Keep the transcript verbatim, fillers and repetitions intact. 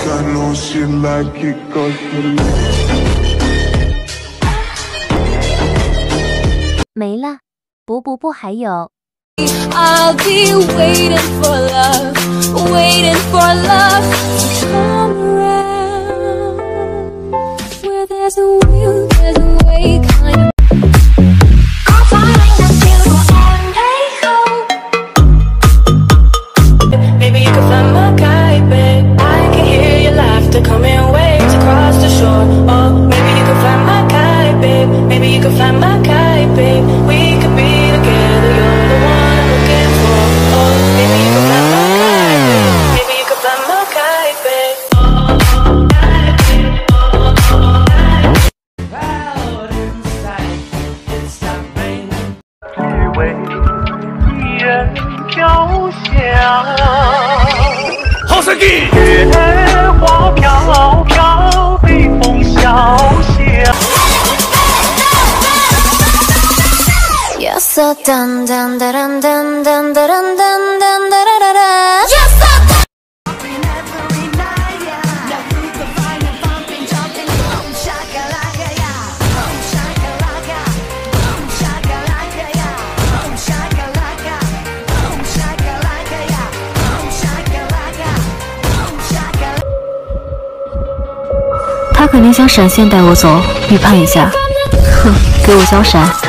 I know she like it 'cause you 没了，不不不，还有。 I'll be waiting for love, waiting for love to come around. Where there's a will, there's a way, kind of. I'll find the beautiful and make hope. Maybe you can fly my kite, babe. I can hear your laughter coming waves across the shore. Oh, maybe you can fly my kite, babe. Maybe you can fly my kite, babe. We could be together, you're the one. 月花飘飘，北风萧萧。You're so dun dun dun dun dun dun dun dun dun dun dun. You're so dun. 他肯定想闪现带我走，预判一下。哼，给我交闪！